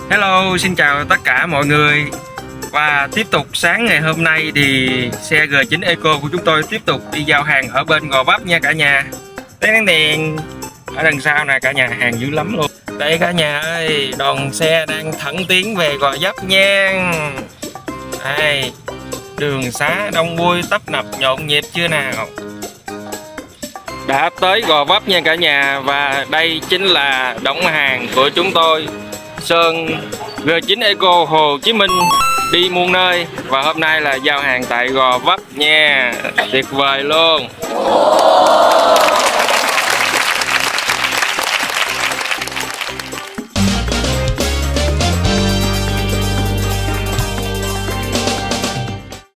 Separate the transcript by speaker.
Speaker 1: Hello, xin chào tất cả mọi người. Và tiếp tục sáng ngày hôm nay thì xe G9 Eco của chúng tôi tiếp tục đi giao hàng ở bên Gò Vấp nha cả nhà. Đèn đèn ở đằng sau nè cả nhà, hàng dữ lắm luôn. Đây cả nhà ơi, đoàn xe đang thẳng tiến về Gò Vấp nha. Đây, đường xá đông vui tấp nập nhộn nhịp chưa nào. Đã tới Gò Vấp nha cả nhà, và đây chính là đóng hàng của chúng tôi, Sơn G9 Eco Hồ Chí Minh đi muôn nơi. Và hôm nay là giao hàng tại Gò Vấp nha, tuyệt vời luôn.